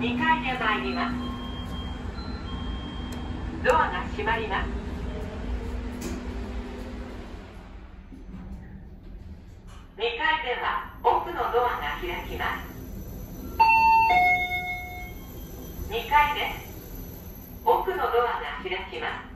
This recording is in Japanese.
階で参ります。ドアが閉まります。2階では奥のドアが開きます。2階です。奥のドアが開きます。